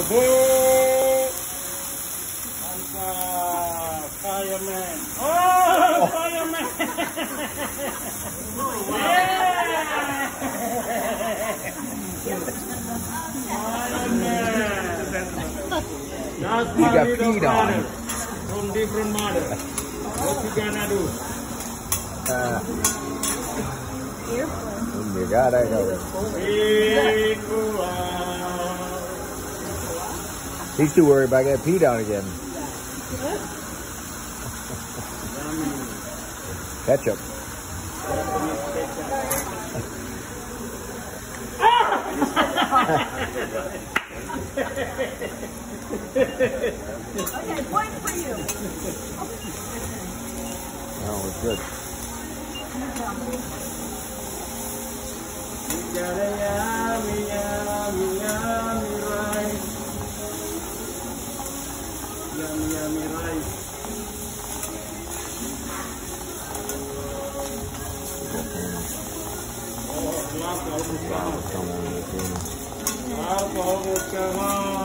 Mantap, fireman. Oh, fireman. You got peed on. From different mother. What you gonna do? You gotta go. He's too worried about getting peed on again. Ketchup. Okay, point for you. Oh, it's good. Yummy rice. Yummy rice. Oh, laat over. Come on, Laat over.